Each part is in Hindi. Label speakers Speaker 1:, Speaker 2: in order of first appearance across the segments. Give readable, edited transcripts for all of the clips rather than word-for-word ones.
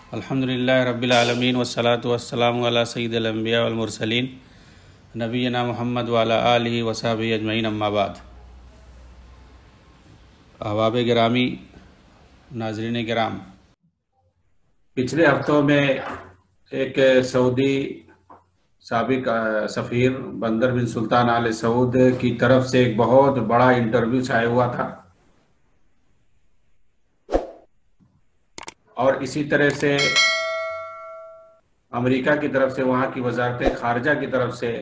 Speaker 1: अल्हम्दुलिल्लाह रब्बिल आलमीन वस्सलातु वस्सलामु अला सय्यिदिल अंबिया वल मुरसलीन नबीना मुहम्मद व अला आलिहि व सहबिहि अजमईन अम्मा बाद। अहबाब गिरामी, नाज़रीन गिराम, पिछले हफ्तों में एक सऊदी साबिक सफ़ीर बंदर बिन सुल्तान आल सऊद की तरफ से एक बहुत बड़ा इंटरव्यू छाया हुआ था और इसी तरह से अमेरिका की तरफ से, वहाँ की वजारत खारजा की तरफ से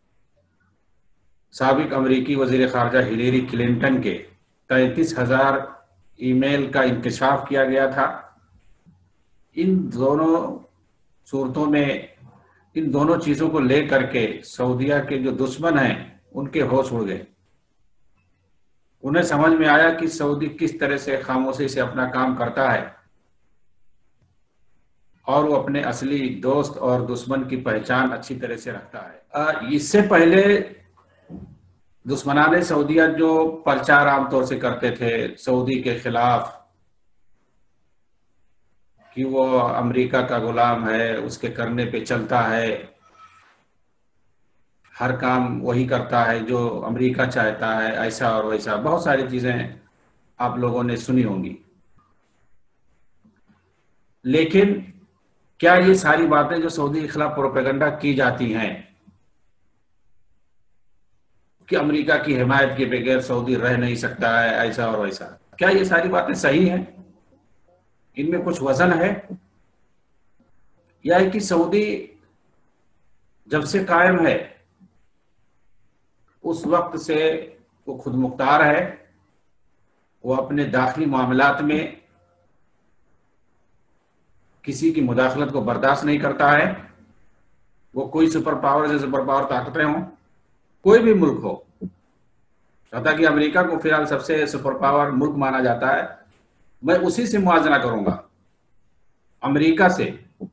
Speaker 1: साबिक अमेरिकी वज़ीर खारजा हिलेरी क्लिंटन के 33,000 ईमेल का इंकशाफ किया गया था। इन दोनों सूरतों में, इन दोनों चीज़ों को लेकर के सऊदिया के जो दुश्मन हैं उनके होश उड़ गए। उन्हें समझ में आया कि सऊदी किस तरह से खामोशी से अपना काम करता है और वो अपने असली दोस्त और दुश्मन की पहचान अच्छी तरह से रखता है। इससे पहले दुश्मनाने सऊदिया जो प्रचार आमतौर से करते थे सऊदी के खिलाफ कि वो अमेरिका का गुलाम है, उसके करने पे चलता है, हर काम वही करता है जो अमेरिका चाहता है, ऐसा और वैसा, बहुत सारी चीज़ें आप लोगों ने सुनी होंगी। लेकिन क्या ये सारी बातें जो सऊदी के खिलाफ प्रोपेगेंडा की जाती हैं कि अमेरिका की हिमायत के बगैर सऊदी रह नहीं सकता है, ऐसा और वैसा, क्या ये सारी बातें सही हैं? इनमें कुछ वजन है? या है कि सऊदी जब से कायम है उस वक्त से वो खुद मुख्तार है, वो अपने दाखिली मामलात में किसी की मुदाखलत को बर्दाश्त नहीं करता है। वो कोई सुपर पावर से सुपर पावर ताकतें हों, कोई भी मुल्क हो, कहता कि अमेरिका को फिलहाल सबसे सुपर पावर मुल्क माना जाता है, मैं उसी से मुआवजा करूंगा, अमेरिका से।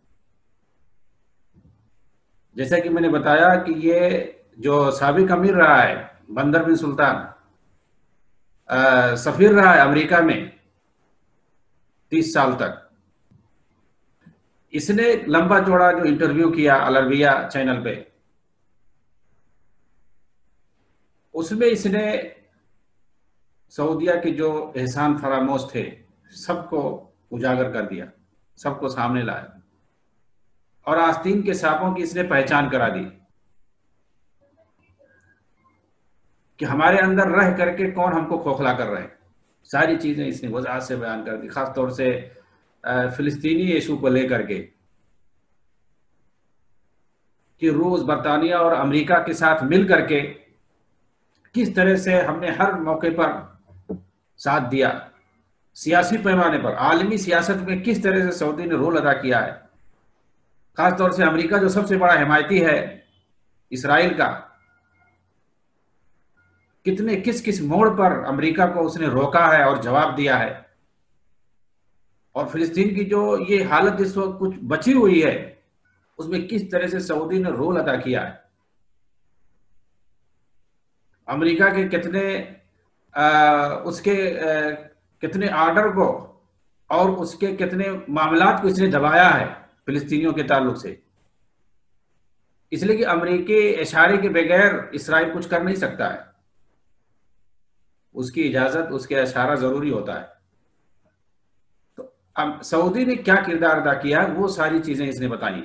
Speaker 1: जैसा कि मैंने बताया कि ये जो साबिक अमीर रहा है बंदर बिन सुल्तान, सफीर रहा है अमेरिका में 30 साल तक, इसने लंबा चौड़ा जो इंटरव्यू किया अल अरबिया चैनल पे, उसमें इसने सऊदिया के जो एहसान फरामोश थे सबको उजागर कर दिया, सबको सामने लाया और आस्तीन के सांपों की इसने पहचान करा दी कि हमारे अंदर रह करके कौन हमको खोखला कर रहे हैं। सारी चीजें इसने वजाहत से बयान कर दी, खासतौर से फिलिस्तीनी इशू को लेकर के कि रूस, बरतानिया और अमेरिका के साथ मिल करके किस तरह से हमने हर मौके पर साथ दिया, सियासी पैमाने पर, आलमी सियासत में किस तरह से सऊदी ने रोल अदा किया है, खासतौर से अमेरिका जो सबसे बड़ा हिमायती है इसराइल का, कितने किस किस मोड़ पर अमेरिका को उसने रोका है और जवाब दिया है। और फिलिस्तीन की जो ये हालत इस वक्त कुछ बची हुई है उसमें किस तरह से सऊदी ने रोल अदा किया है। अमेरिका के कितने उसके कितने आर्डर को और उसके कितने मामलात को इसने दबाया है फिलिस्तीनियों के ताल्लुक से, इसलिए कि अमेरिकी इशारे के बगैर इसराइल कुछ कर नहीं सकता है, उसकी इजाजत, उसके इशारा जरूरी होता है। तो सऊदी ने क्या किरदार अदा किया वो सारी चीजें इसने बताई।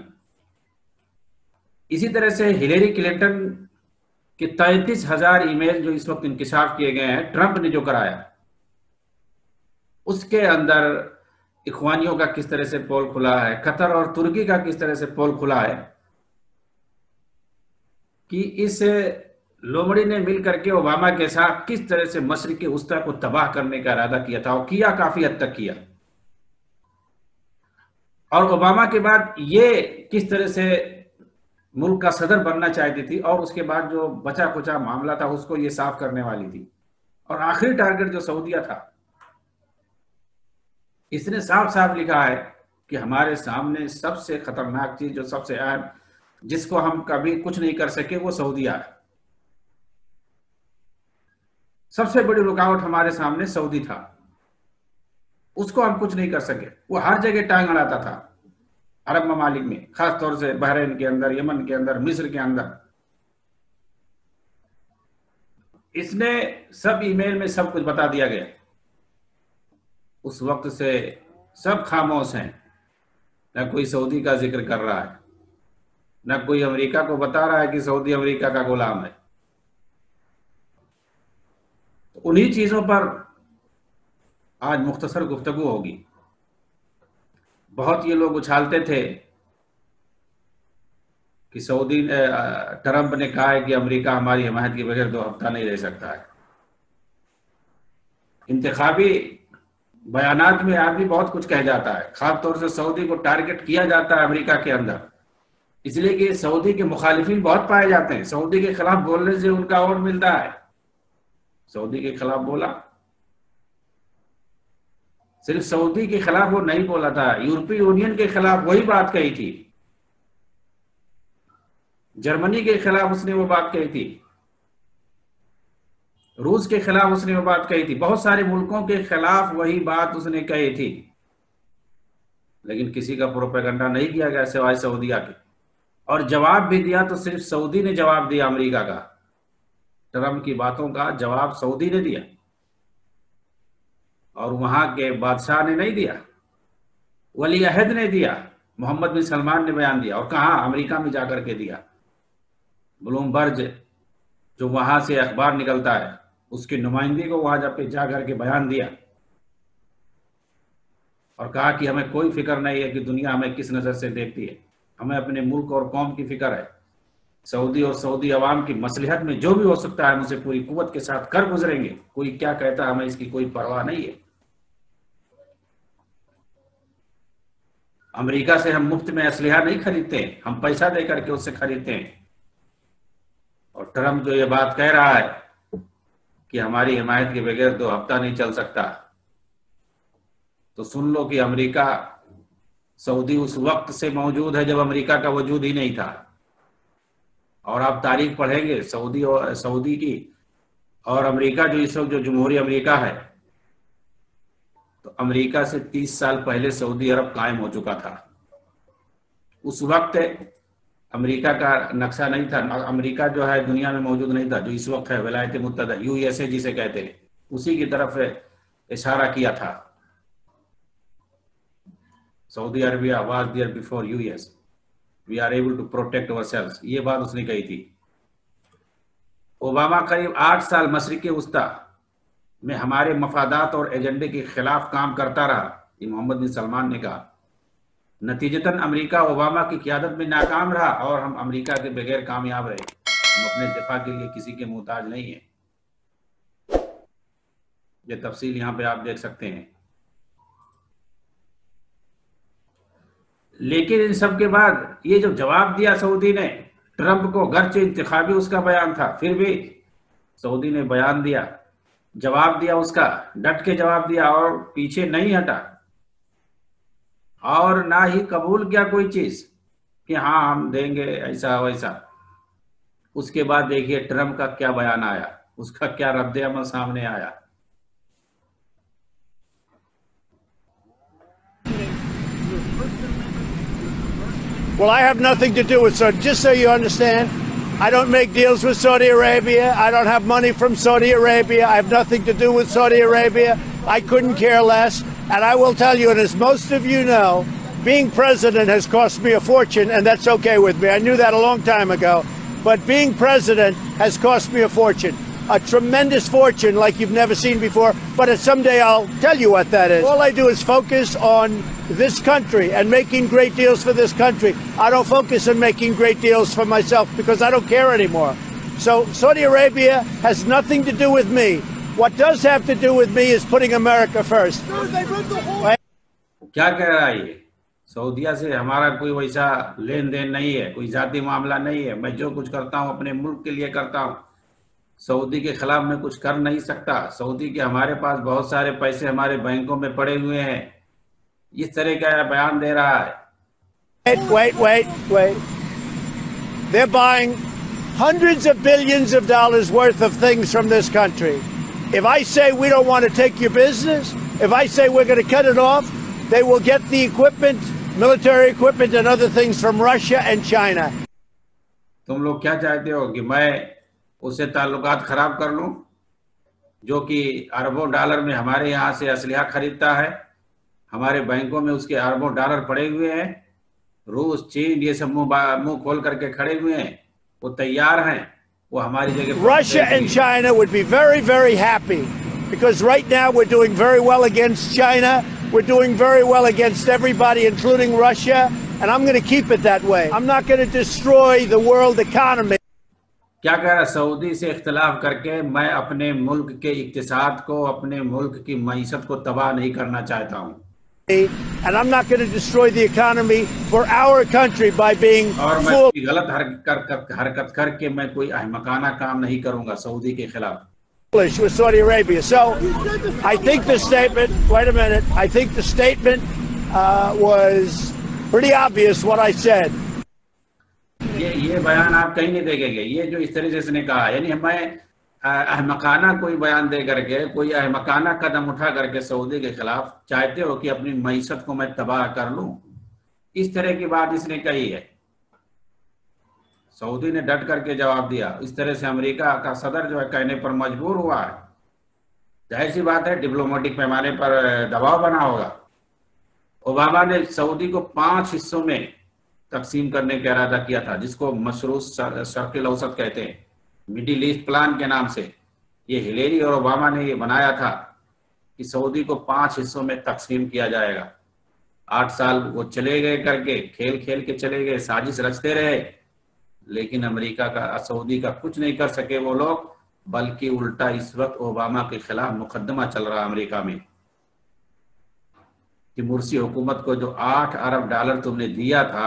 Speaker 1: इसी तरह से हिलेरी क्लिंटन के 33,000 ईमेल जो इस वक्त इंकशाफ किए गए हैं, ट्रंप ने जो कराया, उसके अंदर इख्वानियों का किस तरह से पोल खुला है, कतर और तुर्की का किस तरह से पोल खुला है कि इस लोमड़ी ने मिल करके ओबामा के साथ किस तरह से मशरिक वस्ता को तबाह करने का इरादा किया था और किया, काफी हद तक किया। और ओबामा के बाद ये किस तरह से मुल्क का सदर बनना चाहती थी और उसके बाद जो बचा कुचा मामला था उसको ये साफ करने वाली थी। और आखिरी टारगेट जो सऊदिया था, इसने साफ साफ लिखा है कि हमारे सामने सबसे खतरनाक चीज, जो सबसे अहम, जिसको हम कभी कुछ नहीं कर सके, वो सऊदिया है। सबसे बड़ी रुकावट हमारे सामने सऊदी था, उसको हम कुछ नहीं कर सके। वो हर जगह टांग अड़ाता था, अरब ममालिक में, खास तौर से बहरीन के अंदर, यमन के अंदर, मिस्र के अंदर। इसने सब ईमेल में सब कुछ बता दिया गया। उस वक्त से सब खामोश हैं, न कोई सऊदी का जिक्र कर रहा है, न कोई अमेरिका को बता रहा है कि सऊदी अमेरिका का गुलाम है। तो उन्हीं चीजों पर आज मुख्तसर गुफ्तगू होगी। बहुत ये लोग उछालते थे कि ट्रंप ने कहा है कि अमेरिका हमारी हिमायत के बगैर 2 हफ्ता नहीं रह सकता है। इंतखाबी बयानात में आदमी बहुत कुछ कह जाता है, खास तौर से सऊदी को टारगेट किया जाता है अमेरिका के अंदर, इसलिए कि सऊदी के मुखालिफिन बहुत पाए जाते हैं। सऊदी के खिलाफ बोलने से उनका वोट मिलता है। सऊदी के खिलाफ बोला, सिर्फ सऊदी के खिलाफ वो नहीं बोला था, यूरोपीय यूनियन के खिलाफ वही बात कही थी, जर्मनी के खिलाफ उसने वो बात कही थी, रूस के खिलाफ उसने वो बात कही थी, बहुत सारे मुल्कों के खिलाफ वही बात उसने कही थी। लेकिन किसी का प्रोपेगेंडा नहीं किया गया सिवाय सऊदीया के। और जवाब भी दिया तो सिर्फ सऊदी ने जवाब दिया अमेरिका का। ट्रंप की बातों का जवाब सऊदी ने दिया और वहां के बादशाह ने नहीं दिया, वली अहद ने दिया, मोहम्मद बिन सलमान ने बयान दिया। और कहा? अमेरिका में जाकर के दिया। ब्लूमबर्ग जो वहां से अखबार निकलता है, उसके नुमाइंदे को वहां जाकर के बयान दिया और कहा कि हमें कोई फिक्र नहीं है कि दुनिया हमें किस नजर से देखती है, हमें अपने मुल्क और कौम की फिक्र है। सऊदी और सऊदी अवाम की मसलहत में जो भी हो सकता है हम उसे पूरी कुव्वत के साथ कर गुजरेंगे। कोई क्या कहता है हमें इसकी कोई परवाह नहीं है। अमेरिका से हम मुफ्त में असलहा नहीं खरीदते हैं, हम पैसा दे करके उससे खरीदते हैं। और ट्रंप जो ये बात कह रहा है कि हमारी हिमायत के बगैर 2 हफ्ता नहीं चल सकता, तो सुन लो कि अमेरिका, सऊदी उस वक्त से मौजूद है जब अमेरिका का वजूद ही नहीं था। और आप तारीख पढ़ेंगे सऊदी की और अमेरिका जो इस वक्त जो जमहूरी अमेरिका है, तो अमेरिका से 30 साल पहले सऊदी अरब कायम हो चुका था। उस वक्त अमेरिका का नक्शा नहीं था, अमेरिका जो है दुनिया में मौजूद नहीं था। जो इस वक्त है विलायत मुत्तहदा, यूएसए जिसे कहते हैं, उसी की तरफ इशारा किया था। Saudi Arabia was there before US, we are able to protect ourselves, ये बात उसने कही थी। ओबामा करीब 8 साल मशरिक़ वस्ता में हमारे मफादात और एजेंडे के खिलाफ काम करता रहा, ये मोहम्मद बिन सलमान ने कहा। नतीजतन अमेरिका ओबामा की क़यादत में नाकाम रहा और हम अमेरिका के बगैर कामयाब रहे। हम अपने दिफा के लिए किसी के मोहताज नहीं है। ये तफसील यहां पे आप देख सकते हैं। लेकिन इन सब के बाद ये जो जवाब दिया सऊदी ने ट्रंप को, गर्चे इंतखाबी उसका बयान था, फिर भी सऊदी ने बयान दिया, जवाब दिया, उसका डट के जवाब दिया और पीछे नहीं हटा और ना ही कबूल किया कोई चीज कि हाँ हम देंगे ऐसा वैसा। उसके बाद देखिए ट्रंप का क्या बयान आया, उसका क्या रद्द अमल सामने आया।
Speaker 2: Well, I have nothing to do with Saudi. Just so you understand, I don't make deals with Saudi Arabia. I don't have money from Saudi Arabia. I have nothing to do with Saudi Arabia. I couldn't care less. And I will tell you, and as most of you know, being president has cost me a fortune, and that's okay with me. I knew that a long time ago. But being president has cost me a fortune. A tremendous fortune like you've never seen before, but someday I'll tell you what that is. All I do is focus on this country and making great deals for this country. I don't focus on making great deals for myself because I don't care anymore. So Saudi Arabia has nothing to do with me. What does have to do with me is putting America first.
Speaker 1: क्या कह रहा है ये? सऊदीया से हमारा कोई वैसा लेन देन नहीं है, कोई जाती मामला नहीं है। मैं जो कुछ करता हूं अपने मुल्क के लिए करता हूं, सऊदी के खिलाफ मैं कुछ कर नहीं सकता। सऊदी के हमारे पास बहुत सारे पैसे हमारे बैंकों में पड़े हुए हैं। इस तरह का बयान दे रहा है।
Speaker 2: Wait. They're buying hundreds of billions of dollars worth of things from this country. If I say we don't want to take your business, if I say we're going to cut it off, they will get the equipment military equipment and other things from Russia and China.
Speaker 1: तुम लोग क्या चाहते हो कि मैं उससे ताल्लुकात खराब कर लूं, जो कि अरबों डॉलर में हमारे यहाँ से असलहा खरीदता है, हमारे बैंकों में उसके अरबों डॉलर पड़े हुए हैं, रूस चीन ये सब मुंह खोल करके खड़े हुए हैं, वो तैयार हैं, वो हमारी जगह।
Speaker 2: Russia and China would be very, very happy because right now we're doing very well against China. We're doing very well against everybody, including Russia, and I'm going to keep it that way. I'm not going to destroy the world economy.
Speaker 1: क्या कह रहा, सऊदी से इख्तिलाफ करके मैं अपने मुल्क के इक्तिसाद को, अपने मुल्क की मईशत को तबाह नहीं करना चाहता हूँ।
Speaker 2: And I'm not going to destroy the economy for our country by being
Speaker 1: और मैं
Speaker 2: full.
Speaker 1: कोई गलत हरकत करके मैं कोई अहमकाना काम नहीं करूंगा सऊदी के खिलाफ।
Speaker 2: With Saudi Arabia. So I think the statement, wait a minute, I think the statement was pretty obvious what I said.
Speaker 1: ये बयान आप कहीं नहीं देखेंगे, ये जो इस तरह से इसने कहा, यानी मैं अहमकाना कोई बयान दे करके, कोई अहमकाना कदम उठा करके सऊदी के खिलाफ चाहते हो कि अपनी मईशत को मैं तबाह कर लूं, इस तरह की बात इसने कही है। सऊदी ने डट करके जवाब दिया। इस तरह से अमेरिका का सदर जो है कहने पर मजबूर हुआ है। जाहिर सी बात है डिप्लोमेटिक पैमाने पर दबाव बना होगा। ओबामा ने सऊदी को 5 हिस्सों में तकसीम करने का इरादा किया था, जिसको मशरूत शर्क़ औसत कहते हैं, मिडिल ईस्ट प्लान के नाम से। ये हिलेरी और ओबामा ने ये बनाया था कि सऊदी को 5 हिस्सों में तकसीम किया जाएगा। 8 साल वो चले गए करके, खेल खेल के चले गए, साजिश रचते रहे, लेकिन अमेरिका का, सऊदी का कुछ नहीं कर सके वो लोग, बल्कि उल्टा इस वक्त ओबामा के खिलाफ मुकदमा चल रहा है अमेरिका में कि मुर्सी हुकूमत को जो 8 अरब डॉलर तुमने दिया था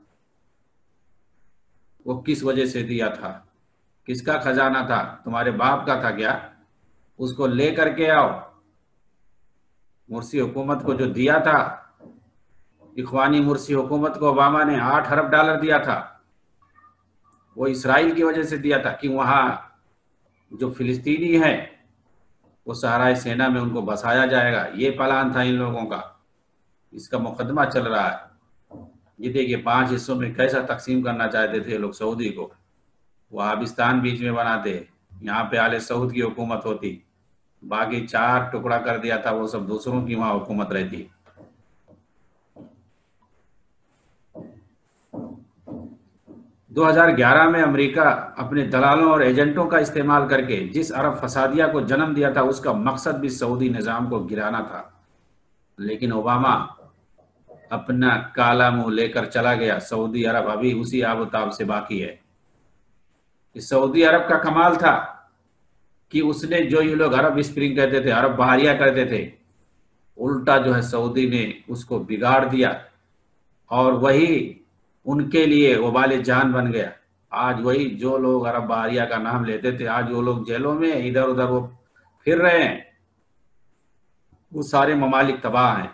Speaker 1: वो किस वजह से दिया था, किसका खजाना था, तुम्हारे बाप का था क्या? उसको ले करके आओ। मुर्सी हुकूमत को जो दिया था, इख्वानी मुर्सी हुकूमत को ओबामा ने 8 अरब डॉलर दिया था, वो इसराइल की वजह से दिया था कि वहां जो फिलिस्तीनी हैं वो सहाराए सेना में उनको बसाया जाएगा। ये प्लान था इन लोगों का। इसका मुकदमा चल रहा है। ये देखिए 5 हिस्सों में कैसा तकसीम करना चाहते थे लोग सऊदी को। वहाबिस्तान बीच में बनाते, यहाँ पे आले सऊद की हुकूमत होती, बाकी 4 टुकड़ा कर दिया था, वो सब दूसरों की वहां हुकूमत रहती। दो 2011 में अमेरिका अपने दलालों और एजेंटों का इस्तेमाल करके जिस अरब फसादिया को जन्म दिया था, उसका मकसद भी सऊदी निज़ाम को गिराना था। लेकिन ओबामा अपना काला मुंह लेकर चला गया। सऊदी अरब अभी उसी आबोताब से बाकी है। इस सऊदी अरब का कमाल था कि उसने, जो ये लोग अरब स्प्रिंग कहते थे, अरब बहारिया कहते थे, उल्टा जो है सऊदी ने उसको बिगाड़ दिया और वही उनके लिए वबाले जान बन गया। आज वही जो लोग अरब बहारिया का नाम लेते थे, आज वो लोग जेलों में इधर उधर वो फिर रहे हैं। वो सारे ममालिक तबाह हैं।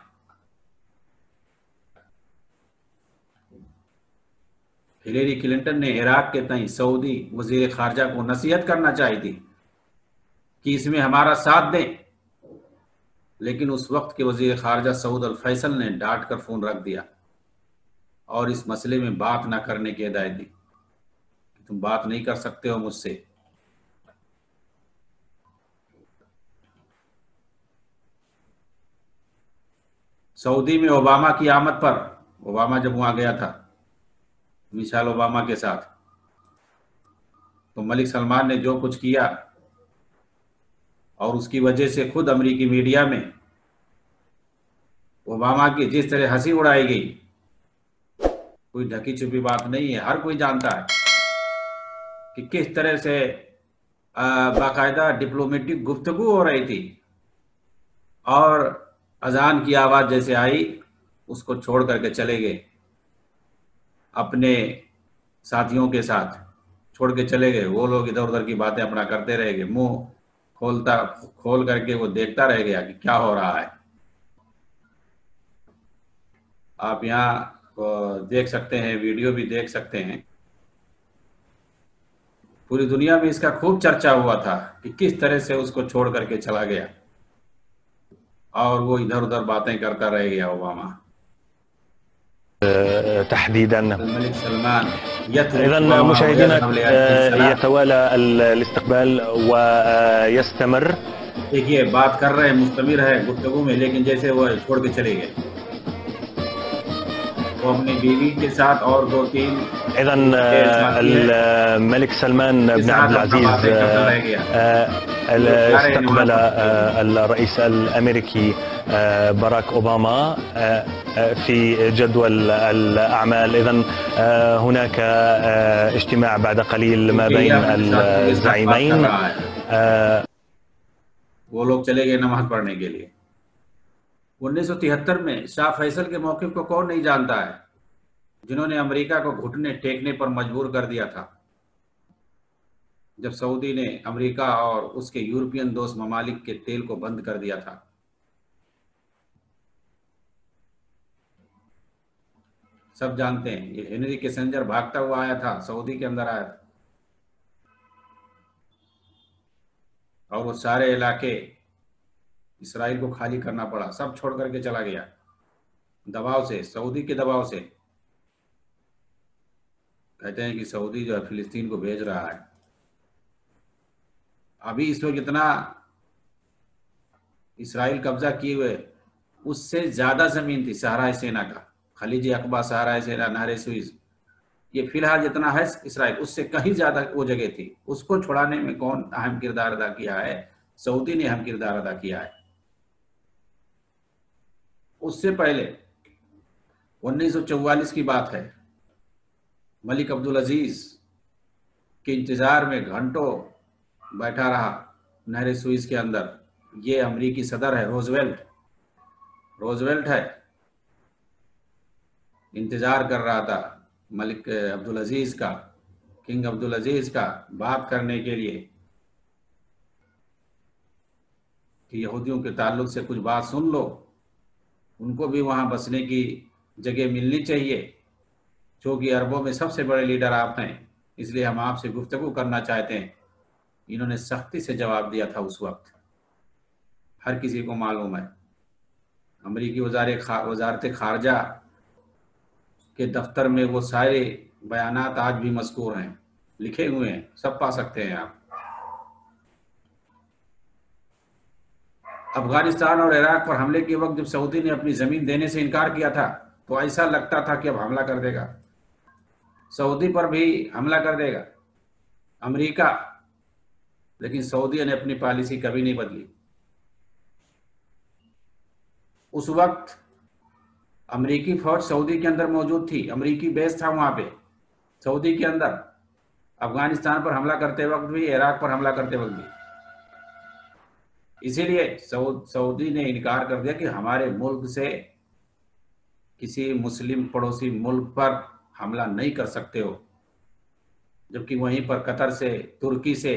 Speaker 1: हिलेरी क्लिंटन ने इराक के तई सऊदी वजीर खारजा को नसीहत करना चाहिए थी कि इसमें हमारा साथ दें, लेकिन उस वक्त के वजीर खारजा सऊद अल फैसल ने डांट कर फोन रख दिया और इस मसले में बात ना करने की हिदायत दी। तुम बात नहीं कर सकते हो मुझसे। सऊदी में ओबामा की आमद पर, ओबामा जब वहां गया था मिशाल ओबामा के साथ, तो मलिक सलमान ने जो कुछ किया और उसकी वजह से खुद अमेरिकी मीडिया में ओबामा की जिस तरह हंसी उड़ाई गई, कोई ढकी छुपी बात नहीं है। हर कोई जानता है कि किस तरह से बाकायदा डिप्लोमेटिक गुफ्तगू हो रही थी और अजान की आवाज़ जैसे आई उसको छोड़ करके चले गए, अपने साथियों के साथ छोड़ के चले गए। वो लोग इधर उधर की बातें अपना करते रह गए, मुंह खोल करके वो देखता रह गया कि क्या हो रहा है। आप यहाँ देख सकते हैं, वीडियो भी देख सकते हैं। पूरी दुनिया में इसका खूब चर्चा हुआ था कि किस तरह से उसको छोड़ करके चला गया और वो इधर उधर बातें करता रह गया ओबामा।
Speaker 3: تحديدا.
Speaker 1: الملك سلمان يترك
Speaker 3: إذا
Speaker 1: اوباما
Speaker 3: مشاهدينا
Speaker 1: ويذهب لهذه الصلاة.
Speaker 3: يتوالى الاستقبال ويستمر.
Speaker 1: देखिए बात कर रहे हैं, मुस्तमिर है गुफ्तगू में, लेकिन जैसे वो छोड़ के चले गए. वो अपनी बीवी के साथ और 2-3
Speaker 3: إذا
Speaker 1: के साथी हैं,
Speaker 3: الملك سلمان
Speaker 1: के
Speaker 3: بن
Speaker 1: साथ
Speaker 3: عبد
Speaker 1: अपना
Speaker 3: العزيز
Speaker 1: बातें करता रह गया.
Speaker 3: استقبل الرئيس الأمريكي باراك أوباما في جدول الأعمال. إذن هناك اجتماع بعد قليل ما بين الزعيمين.
Speaker 1: वो लोग चले गए नमाज पढ़ने के लिए. 1973 में शाह फैसल के मौक़िफ़ को कौन नहीं जानता है, जिन्होंने अमेरिका को घुटने टेकने पर मजबूर कर दिया था जब सऊदी ने अमेरिका और उसके यूरोपियन दोस्त ममालिक के तेल को बंद कर दिया था. सब जानते हैं, ये हेनरी किसिंजर भागता हुआ आया था, सऊदी के अंदर आया था, और वो सारे इलाके इसराइल को खाली करना पड़ा, सब छोड़ करके चला गया दबाव से, सऊदी के दबाव से. कहते हैं कि सऊदी जो है फिलिस्तीन को भेज रहा है. अभी इस वक्त इतना इसराइल कब्जा किए हुए, उससे ज्यादा जमीन थी सहारा सेना का, खलीज अकबा, सहारा सेना, नहर सुइज, ये फिलहाल जितना है इसराइल, उससे कहीं ज्यादा वो जगह थी. उसको छुड़ाने में कौन अहम किरदार अदा किया है? सऊदी ने अहम किरदार अदा किया है. उससे पहले 1944 की बात है, मलिक अब्दुल अजीज के इंतजार में घंटों बैठा रहा नहर सुइज के अंदर. ये अमरीकी सदर है रोजवेल्ट है, इंतजार कर रहा था मलिक अब्दुल अजीज का, किंग अब्दुल अजीज का, बात करने के लिए कि यहूदियों के ताल्लुक से कुछ बात सुन लो, उनको भी वहां बसने की जगह मिलनी चाहिए, क्योंकि अरबों में सबसे बड़े लीडर आप हैं, इसलिए हम आपसे गुफ्तगू करना चाहते हैं. इन्होंने सख्ती से जवाब दिया था. उस वक्त हर किसी को मालूम है, अमरीकी वजारत खारजा के दफ्तर में वो सारे बयानात आज भी मज़कूर हैं, लिखे हुए हैं, सब पा सकते हैं आप. अफगानिस्तान और इराक पर हमले के वक्त जब सऊदी ने अपनी जमीन देने से इनकार किया था, तो ऐसा लगता था कि अब हमला कर देगा, सऊदी पर भी हमला कर देगा अमेरिका. लेकिन सऊदी ने अपनी पॉलिसी कभी नहीं बदली. उस वक्त अमेरिकी फौज सऊदी के अंदर मौजूद थी, अमेरिकी बेस था वहां पे सऊदी के अंदर, अफगानिस्तान पर हमला करते वक्त भी, इराक पर हमला करते वक्त भी. इसीलिए सऊदी ने इनकार कर दिया कि हमारे मुल्क से किसी मुस्लिम पड़ोसी मुल्क पर हमला नहीं कर सकते हो. जबकि वहीं पर कतर से, तुर्की से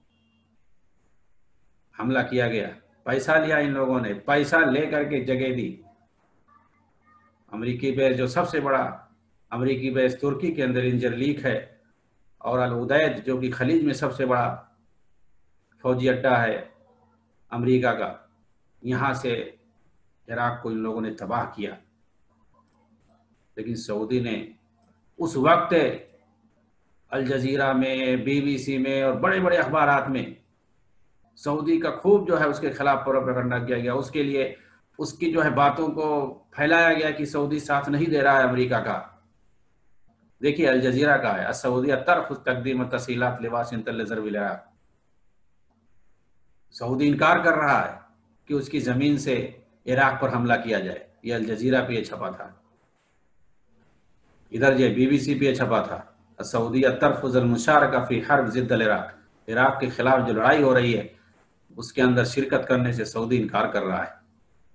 Speaker 1: हमला किया गया. पैसा लिया इन लोगों ने, पैसा ले करके जगह दी. अमेरिकी बेस, जो सबसे बड़ा अमेरिकी बेस तुर्की के अंदर इंजरलीक है, और अल उदैद जो कि खलीज में सबसे बड़ा फौजी अड्डा है अमेरिका का, यहाँ से इराक को इन लोगों ने तबाह किया. लेकिन सऊदी ने उस वक्त अल जजीरा में, BBC में और बड़े बड़े अखबारात में सऊदी का खूब जो है उसके खिलाफ प्रोपेगेंडा किया गया. उसके लिए उसकी जो है बातों को फैलाया गया कि सऊदी साथ नहीं दे रहा है अमेरिका का. देखिए अल जजीरा का है, सऊदी तरफ तकदीम तसीलात लिवाशिंगटन ज़रबिल इराक. सऊदी इनकार कर रहा है कि उसकी जमीन से इराक पर हमला किया जाए. ये अल जजीरा पे ये छपा था, इधर ये BBC पे छपा था, सऊदी तरफुल मुशारका फी हर्ब जिद्दल इराक, इराक के खिलाफ जो लड़ाई हो रही है उसके अंदर शिरकत करने से सऊदी इनकार कर रहा है.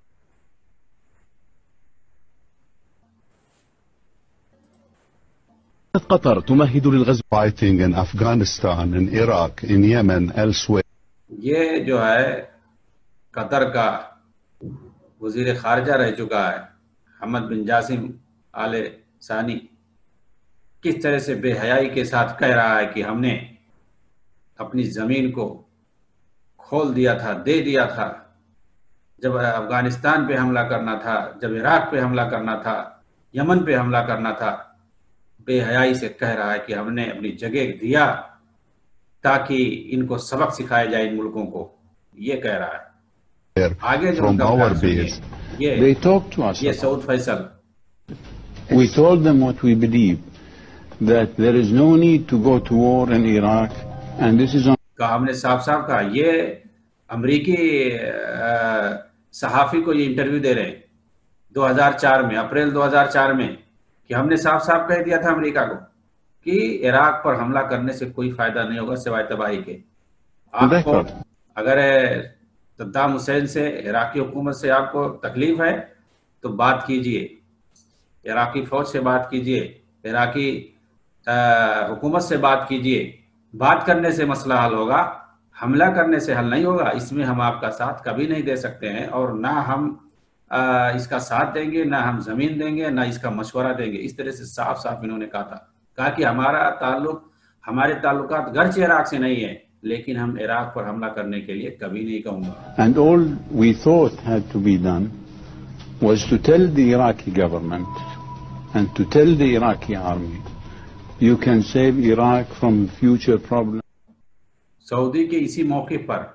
Speaker 4: قطر تمهد للغزو fighting in Afghanistan, in Iraq, in Yemen, elsewhere.
Speaker 1: ये जो है कतर का वजीर खारजा रह चुका है हमद बिन जासिम आले सानी, किस तरह से बेहयाई के साथ कह रहा है कि हमने अपनी ज़मीन को खोल दिया था, दे दिया था, जब अफगानिस्तान पे हमला करना था, जब इराक पे हमला करना था, यमन पे हमला करना था, बेहयाई से कह रहा है कि हमने अपनी जगह दिया ताकि इनको सबक सिखाया जाए इन मुल्कों को, ये कह रहा है। आगे जो
Speaker 4: from
Speaker 1: उनका
Speaker 4: our
Speaker 1: बयान सुनिए,
Speaker 4: base.
Speaker 5: They talked to us.
Speaker 1: ये Saud Faisal.
Speaker 5: We told them what we believe, that there is no need to go to war in Iraq, and this is on.
Speaker 1: कहा, हमने साफ साफ कहा, ये अमरीकी सहाफ़ी को ये इंटरव्यू दे रहे हैं 2004 में, अप्रैल 2004 में, कि हमने साफ साफ कह दिया था अमेरिका को कि इराक पर हमला करने से कोई फायदा नहीं होगा सिवाय तबाही के। आपको अगर सद्दाम हुसैन से, इराकी हुकूमत से आपको तकलीफ है तो बात कीजिए, इराकी फौज से बात कीजिए, इराकी हुकूमत से बात कीजिए। बात करने से मसला हल होगा, हमला करने से हल नहीं होगा। इसमें हम आपका साथ कभी नहीं दे सकते हैं, और ना हम इसका साथ देंगे, ना हम जमीन देंगे, ना इसका मशवरा देंगे। इस तरह से साफ साफ इन्होंने कहा कि हमारे ताल्लुकात गर्चे इराक से नहीं है, लेकिन हम इराक पर हमला करने के लिए कभी नहीं कहूँगा।
Speaker 5: And all we thought had to be done was to tell the Iraqi government and to tell the Iraqi army, you can save Iraq from future problems.
Speaker 1: Saudi के इसी मौके पर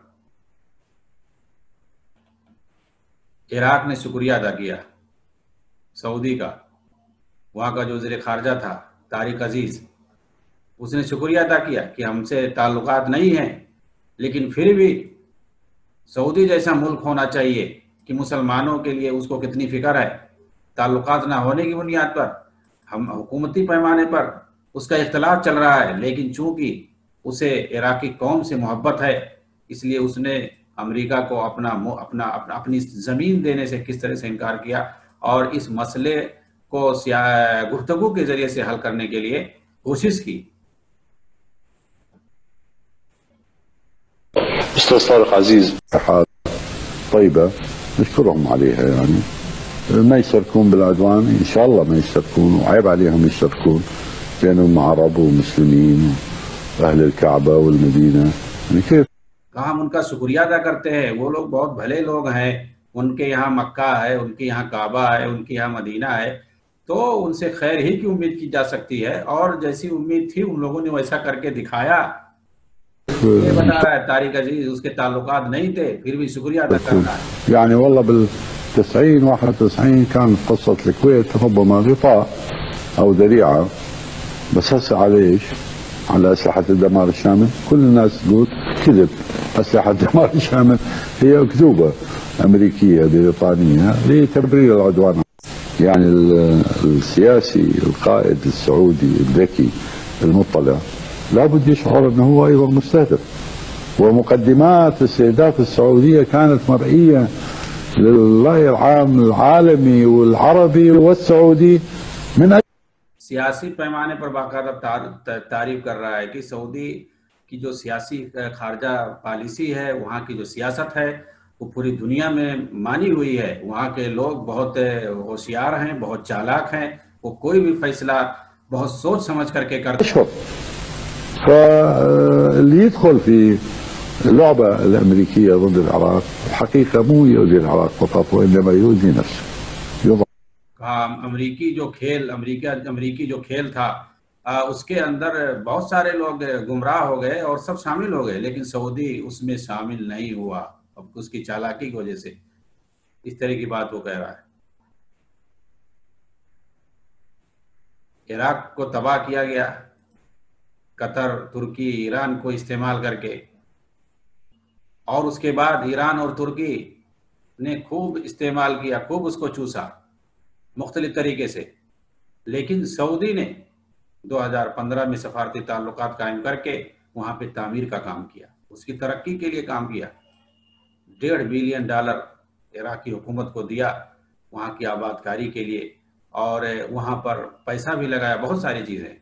Speaker 1: इराक ने शुक्रिया अदा किया सऊदी का। वहाँ का जो वज़ीर ख़ारजा था तारिक अजीज़, उसने शुक्रिया अदा किया कि हमसे ताल्लुकात नहीं हैं, लेकिन फिर भी सऊदी जैसा मुल्क होना चाहिए कि मुसलमानों के लिए उसको कितनी फ़िक्र है। ताल्लुकात ना होने की बुनियाद पर, हम हुकूमती पैमाने पर उसका इख्तलाफ चल रहा है, लेकिन चूंकि उसे इराकी कौम से मोहब्बत है, इसलिए उसने अमेरिका को अपनी ज़मीन देने से किस तरह से इनकार किया, और इस मसले को गुफ्तगू के ज़रिए से हल करने के लिए कोशिश की।
Speaker 6: أستاذ طارق عزيز، حال طيبة نشكرهم عليها، يعني ما يشاركون بالعدوان إن شاء الله ما يشاركون، وعيب عليهم يشاركون لأنهم عرب ومسلمين وأهل الكعبة والمدينة، يعني كيف؟
Speaker 1: कहा हम उनका शुक्रिया अदा करते हैं, वो लोग बहुत भले लोग हैं, उनके यहाँ मक्का है, उनके यहाँ काबा है, उनके यहाँ मदीना है, तो उनसे खैर ही की उम्मीद की जा सकती है, और जैसी उम्मीद थी उन लोगों ने वैसा करके दिखाया। ये बता रहा है तारिक अजीज, उसके ताल्लुकात नहीं थे, फिर भी शुक्रिया अदा कर रहा है।
Speaker 6: يعني والله بال90 91 كان قصة الكويت ربما غطاء أو ذريعة، بس هسه على ايش؟ على أسلحة الدمار الشامل. كل الناس تقول كذب، أسلحة الدمار الشامل هي أكذوبة أمريكية بريطانية لتبرير العدوان. يعني السياسي القائد السعودي الذكي المطلع لابد يشعر أنه هو أيضا مستهدف، ومقدمات استهداف السعودية كانت مرئية للرأي العام العالمي والعربي والسعودي من
Speaker 1: सियासी पैमाने पर बाकायदा तारीफ कर रहा है कि सऊदी की जो सियासी खारजा पॉलिसी है, वहाँ की जो सियासत है, वो पूरी दुनिया में मानी हुई है। वहाँ के लोग बहुत होशियार हैं, बहुत चालाक हैं, वो कोई भी फैसला बहुत सोच समझ करके करते हैं।
Speaker 6: فاللي يدخل في اللعبة الأمريكية ضد العراق الحقيقة مو يؤذي العراق فقط، وإنما يؤذي نفسه.
Speaker 1: अमरीकी जो खेल था उसके अंदर बहुत सारे लोग गुमराह हो गए और सब शामिल हो गए, लेकिन सऊदी उसमें शामिल नहीं हुआ, अब उसकी चालाकी की वजह से। इस तरह की बात वो कह रहा है। इराक को तबाह किया गया कतर, तुर्की, ईरान को इस्तेमाल करके, और उसके बाद ईरान और तुर्की ने खूब इस्तेमाल किया, खूब उसको चूसा मुख्तलिफ तरीके से। लेकिन सऊदी ने 2015 में सफारती ताल्लुकात कायम करके वहाँ पे तामीर का काम किया, उसकी तरक्की के लिए काम किया। $1.5 बिलियन इराकी हुकूमत को दिया वहाँ की आबादकारी के लिए, और वहाँ पर पैसा भी लगाया, बहुत सारी चीज़ें।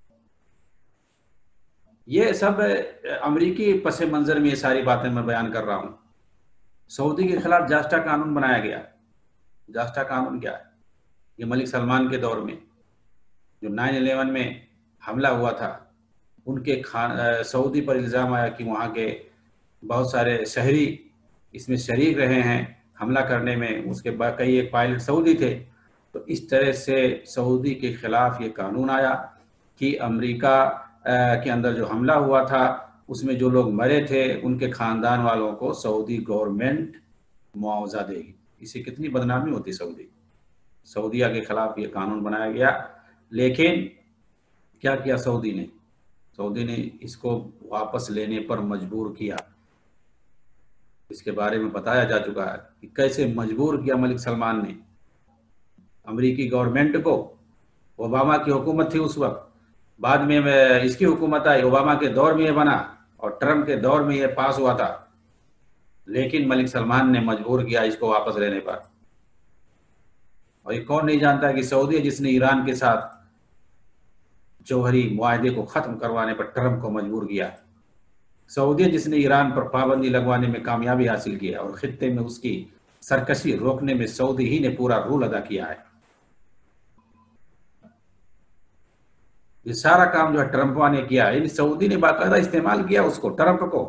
Speaker 1: ये सब अमरीकी पस मंज़र में ये सारी बातें मैं बयान कर रहा हूँ। सऊदी के खिलाफ जास्टा कानून बनाया गया। जास्टा कानून क्या है? ये मलिक सलमान के दौर में जो 9/11 में हमला हुआ था, उनके सऊदी पर इल्ज़ाम आया कि वहाँ के बहुत सारे शहरी इसमें शरीक रहे हैं हमला करने में। उसके बाद कई एक पायलट सऊदी थे, तो इस तरह से सऊदी के खिलाफ ये कानून आया कि अमेरिका के अंदर जो हमला हुआ था उसमें जो लोग मरे थे उनके खानदान वालों को सऊदी गवर्नमेंट मुआवजा देगी। इससे कितनी बदनामी होती सऊदीया के खिलाफ ये कानून बनाया गया। लेकिन क्या किया सऊदी ने इसको वापस लेने पर मजबूर किया। इसके बारे में बताया जा चुका है कि कैसे मजबूर किया मलिक सलमान ने अमेरिकी गवर्नमेंट को। ओबामा की हुकूमत थी उस वक्त, बाद में इसकी हुकूमत आई, ओबामा के दौर में ये बना और ट्रम्प के दौर में ये पास हुआ था, लेकिन मलिक सलमान ने मजबूर किया इसको वापस लेने पर। और ये कौन नहीं जानता है कि सऊदी जिसने ईरान के साथ जौहरी मुआहदे को खत्म करवाने पर ट्रम्प को मजबूर किया, सऊदी जिसने ईरान पर पाबंदी लगवाने में कामयाबी हासिल की है और खित्ते में उसकी सरकशी रोकने में सऊदी ही ने पूरा रोल अदा किया है। ये सारा काम जो है ट्रम्प ने किया है, सऊदी ने बाकायदा इस्तेमाल किया उसको, ट्रम्प को।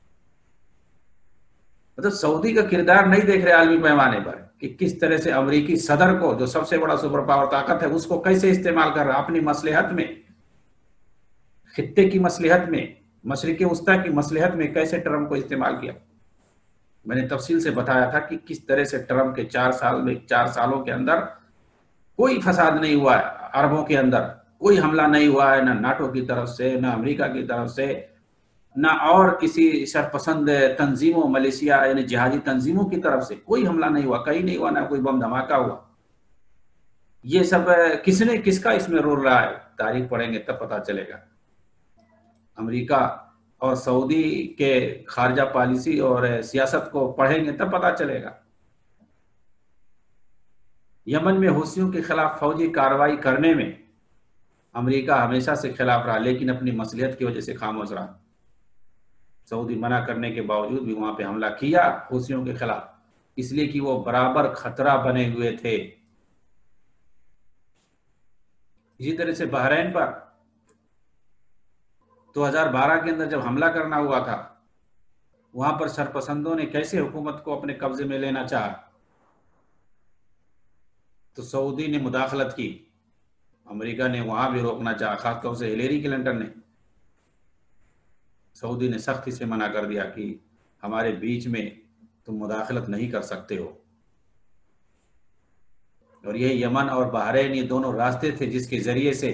Speaker 1: मतलब सऊदी का किरदार नहीं देख रहे आलमी पैमाने पर कि किस तरह से अमेरिकी सदर को, जो सबसे बड़ा सुपर पावर ताकत है, उसको कैसे इस्तेमाल कर रहा अपनी मसलहत में, खित्ते की मसलहत में, मशरिक़ वस्ता की मसलहत में कैसे ट्रम्प को इस्तेमाल किया। मैंने तफसील से बताया था कि किस तरह से ट्रम्प के 4 सालों के अंदर कोई फसाद नहीं हुआ है, अरबों के अंदर कोई हमला नहीं हुआ है, ना नाटो की तरफ से, ना अमेरिका की तरफ से, ना और किसी शरपसंद तंजीमों, मलेशिया यानी जिहादी तंजीमों की तरफ से कोई हमला नहीं हुआ, कहीं नहीं हुआ, ना कोई बम धमाका हुआ। ये सब किसका इसमें रोल रहा है, तारीख पढ़ेंगे तब पता चलेगा। अमेरिका और सऊदी के खारजा पॉलिसी और सियासत को पढ़ेंगे तब पता चलेगा। यमन में हुसियों के खिलाफ फौजी कार्रवाई करने में अमेरिका हमेशा से खिलाफ रहा, लेकिन अपनी मसलियत की वजह से खामोश रहा। सऊदी मना करने के बावजूद भी वहां पे हमला किया हुसियों के खिलाफ, इसलिए कि वो बराबर खतरा बने हुए थे। इसी तरह से बहरैन पर 2012 के अंदर जब हमला करना हुआ था, वहां पर सरपसंदों ने कैसे हुकूमत को अपने कब्जे में लेना चाहा, तो सऊदी ने मुदाखलत की, अमेरिका ने वहां भी रोकना चाहा, खासतौर से हिलेरी क्लिंटन ने। सऊदी ने सख्ती से मना कर दिया कि हमारे बीच में तुम मुदाखलत नहीं कर सकते हो। और ये यमन और बहरैन, ये दोनों रास्ते थे जिसके जरिए से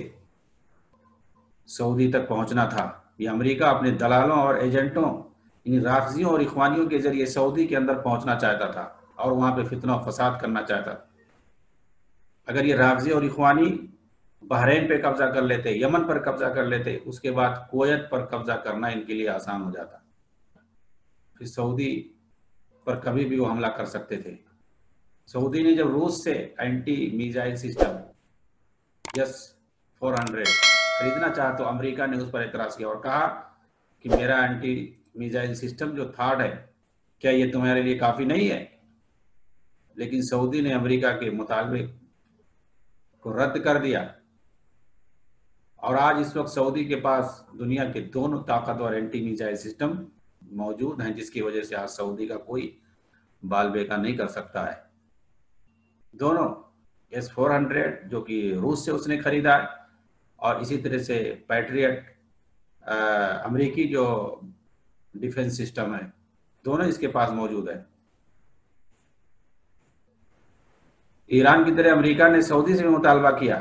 Speaker 1: सऊदी तक पहुंचना था। ये अमेरिका अपने दलालों और एजेंटों, इन राफजियों और इख्वानियों के जरिए सऊदी के अंदर पहुंचना चाहता था और वहां पे फितना फसाद करना चाहता था। अगर ये राफजी और इख्वानी बहरैन पे कब्जा कर लेते, यमन पर कब्जा कर लेते, उसके बाद कुवैत पर कब्जा करना इनके लिए आसान हो जाता। फिर सऊदी पर कभी भी वो हमला कर सकते थे। सऊदी ने जब रूस से एंटी मिसाइल सिस्टम S-400 खरीदना चाहा तो अमेरिका ने उस पर एतराज किया और कहा कि मेरा एंटी मिसाइल सिस्टम जो थार्ड है, क्या ये तुम्हारे लिए काफी नहीं है? लेकिन सऊदी ने अमेरिका के मुतालबे को रद्द कर दिया और आज इस वक्त सऊदी के पास दुनिया के दोनों ताकतवर एंटी मिसाइल सिस्टम मौजूद हैं, जिसकी वजह से आज सऊदी का कोई बाल बेका नहीं कर सकता है। दोनों S-400 जो कि रूस से उसने खरीदा है और इसी तरह से पैट्रियट अमेरिकी जो डिफेंस सिस्टम है, दोनों इसके पास मौजूद है। ईरान की तरह अमेरिका ने सऊदी से भी मुतालबा किया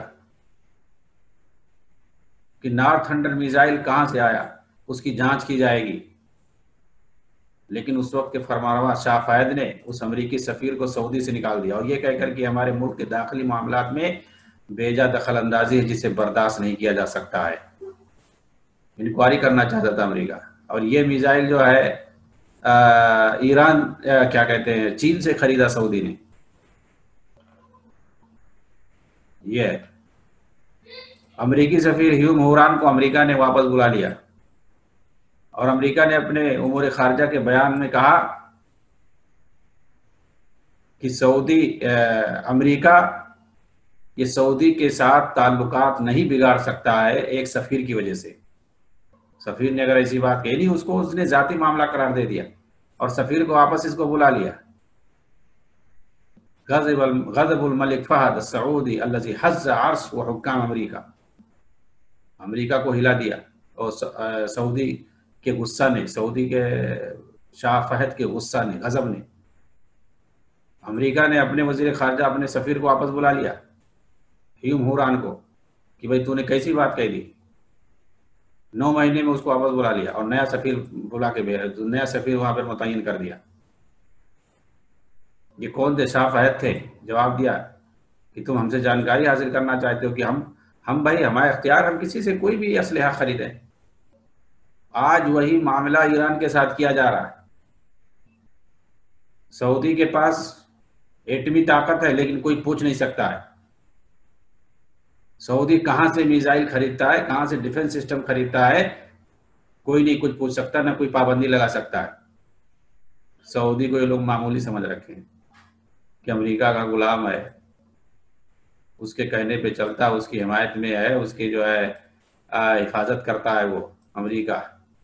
Speaker 1: कि नॉर्थ थंडर मिसाइल कहां से आया, उसकी जांच की जाएगी। लेकिन उस वक्त के फरमानरवा शाह फायद ने उस अमेरिकी सफीर को सऊदी से निकाल दिया और ये कहकर कि हमारे मुल्क के दाखिली मामलात में बेजा दखल अंदाजी है जिसे बर्दाश्त नहीं किया जा सकता है। इंक्वायरी करना चाहता था अमेरिका। और ये मिसाइल जो है ईरान क्या कहते हैं, चीन से खरीदा सऊदी ने। ये अमेरिकी सफीर ह्यू मोहरान को अमेरिका ने वापस बुला लिया और अमेरिका ने अपने उमूर खारजा के बयान में कहा कि अमेरिका ये सऊदी के साथ ताल्लुकात नहीं बिगाड़ सकता है एक सफीर की वजह से। सफीर ने अगर ऐसी बात कही नहीं, उसको उसने जाती मामला करार दे दिया और सफीर को वापस इसको बुला लिया। गज़बुल मलिक फहद सऊदी अल्लज़ी हज़्ज़ अर्श व हुक्काम अमरीका, अमरीका को हिला दिया और सऊदी के गुस्सा ने, सऊदी के शाह फहद के गुस्सा ने, गज़ब ने, अमरीका ने अपने वज़ीर ख़ारजा, अपने सफ़ीर को वापस बुला लिया, ह्यूम हुरान को, कि भाई तूने कैसी बात कह दी। 9 महीने में उसको वापस बुला लिया और नया सफ़ीर बुला के नया सफ़ीर वहाँ पर मुतय्यन कर दिया। ये कौन थे? शाह फहद थे। जवाब दिया कि तुम हमसे जानकारी हासिल करना चाहते हो कि हम भाई हमारा इख्तियार, हम किसी से कोई भी असलहा खरीदें। आज वही मामला ईरान के साथ किया जा रहा है। सऊदी के पास एटमी ताकत है लेकिन कोई पूछ नहीं सकता है। सऊदी कहाँ से मिसाइल खरीदता है, कहाँ से डिफेंस सिस्टम खरीदता है, कोई नहीं कुछ पूछ सकता, ना कोई पाबंदी लगा सकता है। सऊदी को ये लोग मामूली समझ रखे हैं कि अमेरिका का गुलाम है, उसके कहने पे चलता है, उसकी हिमायत में है, उसकी जो है हिफाजत करता है वो अमेरिका।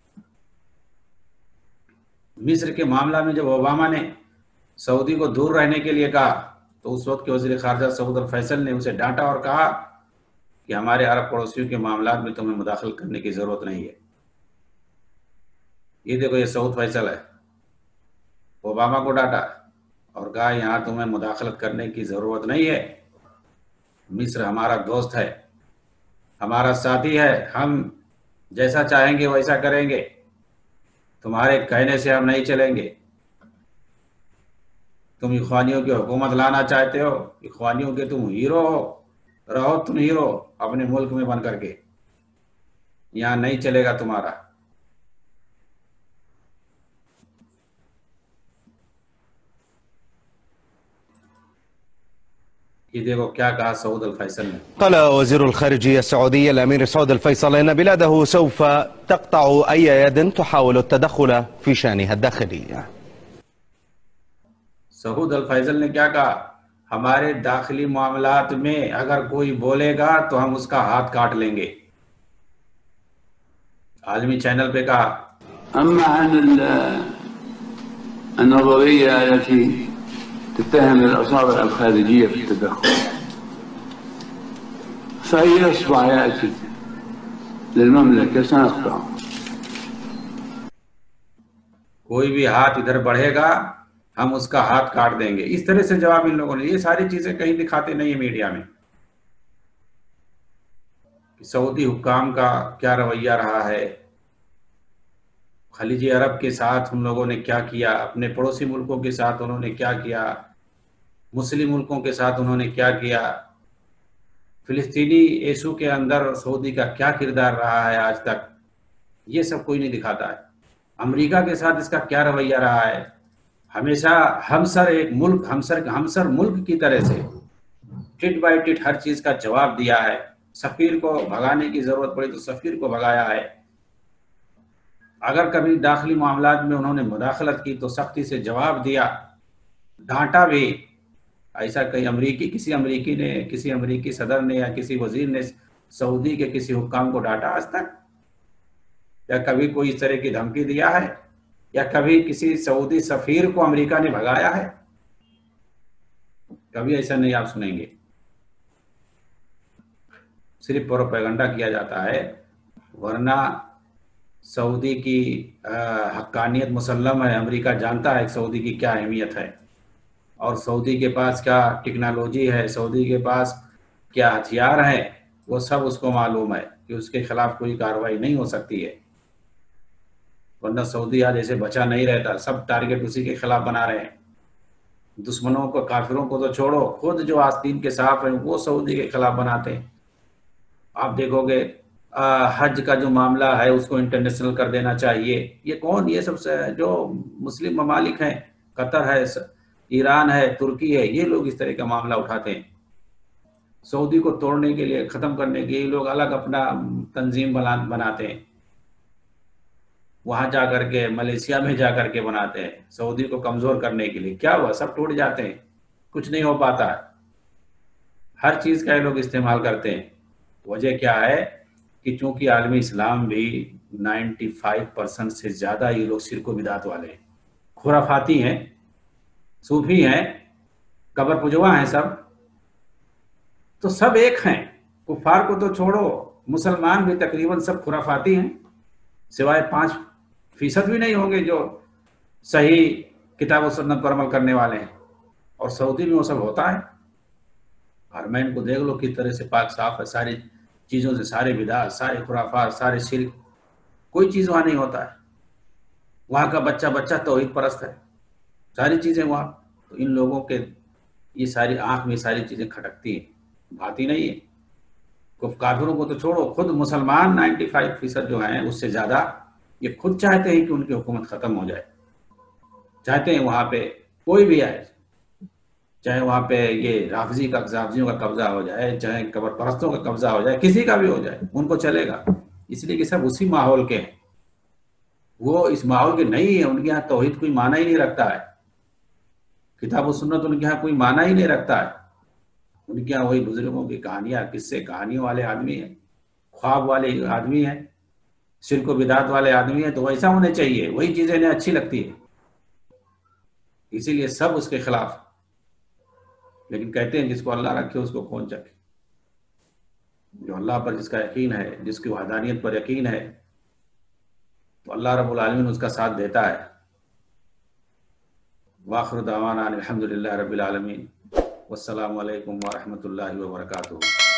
Speaker 1: मिस्र के मामला में जब ओबामा ने सऊदी को दूर रहने के लिए कहा तो उस वक्त के वज़ीर ख़ारजा सऊद अल फैसल ने उसे डांटा और कहा कि हमारे अरब पड़ोसियों के मामला में तुम्हें मुदाखल करने की ज़रूरत नहीं है। ये देखो, ये सऊद फैसल है, ओबामा को डांटा और कहा यहाँ तुम्हें मुदाखलत करने की ज़रूरत नहीं है, मिस्र हमारा दोस्त है, हमारा साथी है, हम जैसा चाहेंगे वैसा करेंगे, तुम्हारे कहने से हम नहीं चलेंगे। तुम इख्वानियों की हुकूमत लाना चाहते हो, इख्वानियों के तुम हीरो हो, रहो तुम हीरो अपने मुल्क में बन करके, यहाँ नहीं चलेगा तुम्हारा। ये देखो क्या कहा सऊद अल फैसल ने।
Speaker 7: قال وزير الخارجية السعودي الأمير سعود الفيصل إن بلاده سوف تقطع أي يد تحاول التدخل في شأنها الداخلي।
Speaker 1: सऊद अल फैसल ने क्या कहा? हमारे दाखिली मामलात में अगर कोई बोलेगा तो हम उसका हाथ काट लेंगे। आलमी चैनल पे कहा।
Speaker 5: أما عن النظرية التي تتهم الأصابع الخارجية في التدخل فأي إصبع يأتي للمملكة سنقطعه।
Speaker 1: कोई भी हाथ इधर बढ़ेगा हम उसका हाथ काट देंगे, इस तरह से जवाब इन लोगों ने। ये सारी चीजें कहीं दिखाते नहीं है मीडिया में कि सऊदी हुक्काम का क्या रवैया रहा है, खलीजी अरब के साथ उन लोगों ने क्या किया, अपने पड़ोसी मुल्कों के साथ उन्होंने क्या किया, मुस्लिम मुल्कों के साथ उन्होंने क्या किया, फिलिस्तीनी इशू के अंदर सऊदी का क्या किरदार रहा है आज तक, ये सब कोई नहीं दिखाता है। अमेरिका के साथ इसका क्या रवैया रहा है, हमेशा हमसर एक मुल्क, हमसर मुल्क की तरह से टिट बाय टिट हर चीज का जवाब दिया है। सफीर को भगाने की जरूरत पड़ी तो सफीर को भगाया है। अगर कभी दाखिली मामलात में उन्होंने मुदाखलत की तो सख्ती से जवाब दिया, डांटा भी। ऐसा कहीं किसी अमरीकी सदर ने या किसी वजीर ने सऊदी के किसी हुक्काम को डांटा आज तक, या कभी कोई इस तरह की धमकी दिया है, या कभी किसी सऊदी सफीर को अमेरिका ने भगाया है? कभी ऐसा नहीं आप सुनेंगे। सिर्फ प्रोपेगेंडा किया जाता है, वरना सऊदी की हक्कानियत मुसल्लम है। अमेरिका जानता है सऊदी की क्या अहमियत है और सऊदी के पास क्या टेक्नोलॉजी है, सऊदी के पास क्या हथियार हैं, वो सब उसको मालूम है कि उसके खिलाफ कोई कार्रवाई नहीं हो सकती है। वरना सऊदी आज ऐसे बचा नहीं रहता, सब टारगेट उसी के खिलाफ बना रहे हैं। दुश्मनों को, काफिरों को तो छोड़ो, खुद जो आस्तीन के साफ हैं वो सऊदी के खिलाफ बनाते हैं। आप देखोगे हज का जो मामला है उसको इंटरनेशनल कर देना चाहिए। ये कौन? ये सब जो मुस्लिम ममालिक हैं, कतर है, ईरान है, तुर्की है, ये लोग इस तरह का मामला उठाते हैं। सऊदी को तोड़ने के लिए, ख़त्म करने के लिए ये लोग अलग अपना तंजीम बनाते हैं। वहाँ जा करके, मलेशिया में जा करके बनाते हैं सऊदी को कमज़ोर करने के लिए। क्या हुआ? सब टूट जाते हैं, कुछ नहीं हो पाता। हर चीज़ का ये लोग इस्तेमाल करते हैं। वजह क्या है कि चूंकि आलमी इस्लाम भी 95% से ज़्यादा ये लोग शिर्क व बिदात वाले हैं, खुराफाती हैं, सूफी हैं, कब्र पुजवा हैं सब, तो सब एक हैं। कुफार को तो छोड़ो, मुसलमान भी तकरीबन सब खुराफाती हैं, सिवाय 5% भी नहीं होंगे जो सही किताब और सुन्नत पर अमल करने वाले हैं। और सऊदी में वो सब होता है। हरमैन को देख लो किस तरह से पाक साफ है सारी चीज़ों से, सारे बिदात, सारे खुराफात, सारे शिर्क, कोई चीज़ वहाँ नहीं होता है। वहाँ का बच्चा बच्चा तौहीद परस्त है, सारी चीज़ें वहाँ। तो इन लोगों के ये सारी आँख में सारी चीज़ें खटकती हैं, भाती नहीं है। काफिरों को तो छोड़ो, खुद मुसलमान 95% जो हैं उससे ज़्यादा ये खुद चाहते हैं कि उनकी हुकूमत ख़त्म हो जाए, चाहते हैं वहाँ पे कोई भी आए, चाहे वहाँ पे ये राफिजियों का कब्जा हो जाए, चाहे कब्र परस्तों का कब्जा हो जाए, किसी का भी हो जाए, उनको चलेगा। इसलिए कि सब उसी माहौल के हैं, वो इस माहौल के नहीं है। उनके यहाँ तौहीद कोई माना ही नहीं रखता है, किताब और सुन्नत उनके यहाँ कोई माना ही नहीं रखता है। उनके यहाँ वही बुजुर्गों की कहानियाँ, किस्से, कहानियों वाले आदमी हैं, ख्वाब वाले आदमी हैं, शिर्क व बिदात वाले आदमी हैं। तो वैसा होने चाहिए, वही चीज़ें इन्हें अच्छी लगती है, इसीलिए सब उसके खिलाफ। लेकिन कहते हैं जिसको अल्लाह रखे उसको कौन चखे। जो अल्लाह पर जिसका यकीन है, जिसकी वहदानियत पर यकीन है, तो अल्लाह रब्बुल आलमीन उसका साथ देता है। वाखिर दावाना अनिल हम्दुलिल्लाहि रब्बिल आलमीन, वस्सलामु अलैकुम व रहमतुल्लाहि व बरकातुहू।